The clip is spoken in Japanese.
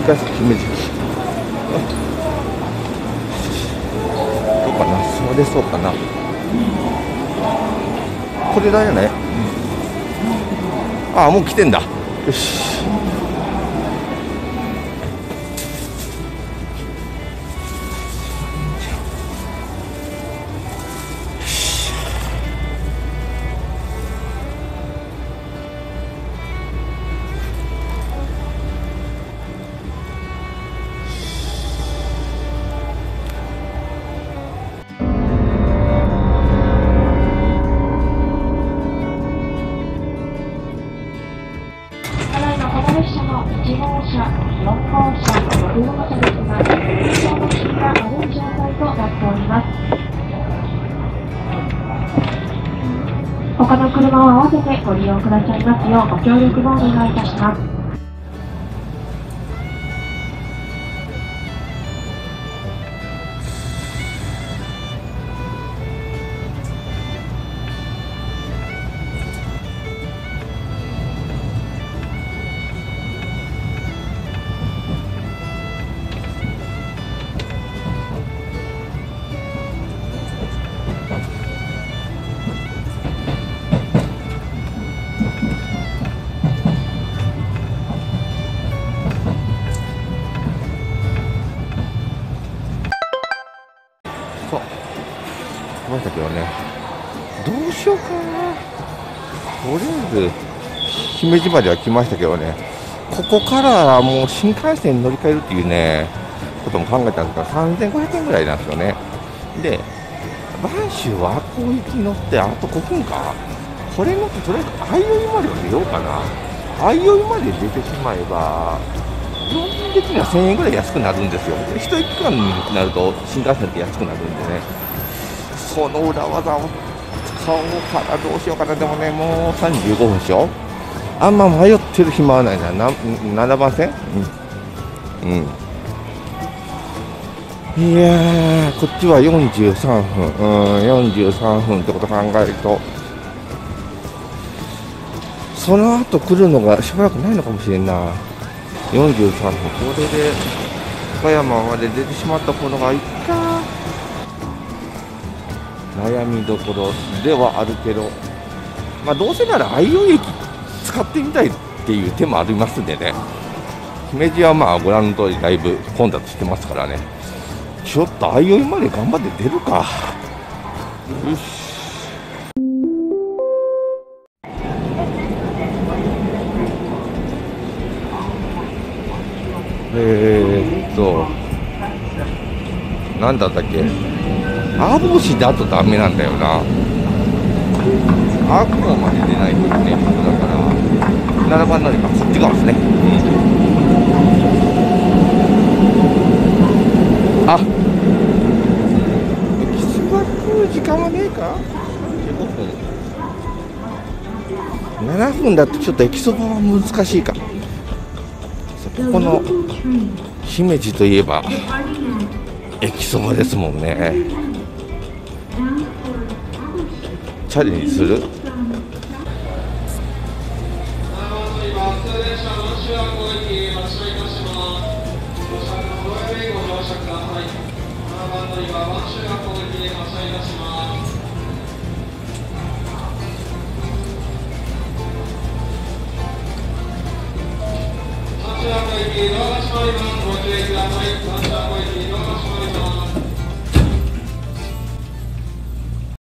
回戦姫路。どうかな、それそうかな。これだよね。ああ、もう来てんだ。よし。 列車の1号車、4号車、6号車ですが、車のキーが悪い状態となっております。他の車を合わせてご利用くださいますようご協力をお願いいたします。 そう、来ましたけどね、どうしようかな。とりあえず姫路までは来ましたけどね、ここからもう新幹線に乗り換えるっていうねことも考えたんですが、3500円ぐらいなんですよね。で、播州和光行き乗ってあと5分か、これ乗ってとりあえず相生まで出ようかな。相生まで出てしまえば基本的には1000円ぐらい安くなるんですよ。一駅間になると新幹線って安くなるんでね、その裏技を使おうかな。どうしようかな。でもね、もう35分でしょ。あんま迷ってる暇はないな。7番線、いやー、こっちは43分、43分ってこと考えると、その後来るのがしばらくないのかもしれんな。43分、これで岡山まで出てしまったことがいいか。悩みどころではあるけど、まあ、どうせなら相生駅使ってみたいっていう手もありますんでね。姫路はまあご覧の通りだいぶ混雑してますからね、ちょっと相生まで頑張って出るか。よし。なんだったっけ、阿帽子だとダメなんだよな。阿公まで出ないといけないことだから、7番乗り場こっち側ですね。あ、駅そば来る時間はねえか。15分、7分だとちょっと駅そばは難しいか。ここの姫路といえば駅そばですもんね。チャレンジする。ご注意ください。